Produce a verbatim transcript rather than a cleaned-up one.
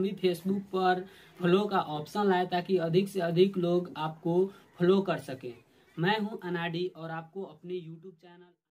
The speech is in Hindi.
भी फेसबुक पर फॉलो का ऑप्शन लाए ताकि अधिक से अधिक लोग आपको फॉलो कर सकें। मैं हूं अनाडी और आपको अपने यूट्यूब चैनल